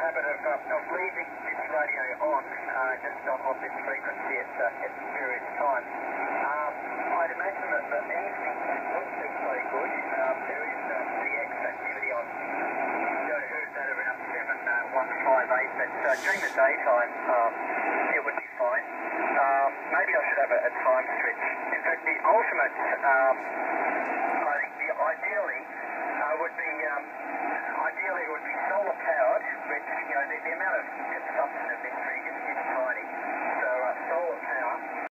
habit of leaving this radio on, just on this frequency at various times. I'd imagine that the evening would be pretty good. There is CX activity on. Heard that around 7158, but during the daytime, it would be fine. Maybe I should have a time stretch. In fact, the ultimate, I think ideally would be solar powered, which, the amount of consumption of this